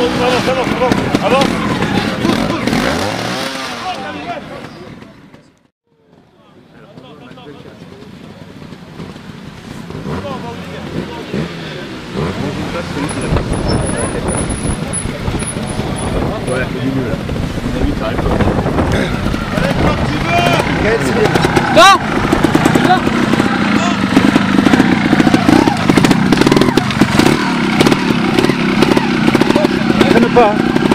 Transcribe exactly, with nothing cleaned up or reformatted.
avance, avance, avance. Ouais, c'est mieux là. À mon avis, ça arrive pas. Allez, comme tu veux. Gaël, c'est bien. Non, c'est bien. Traîne pas.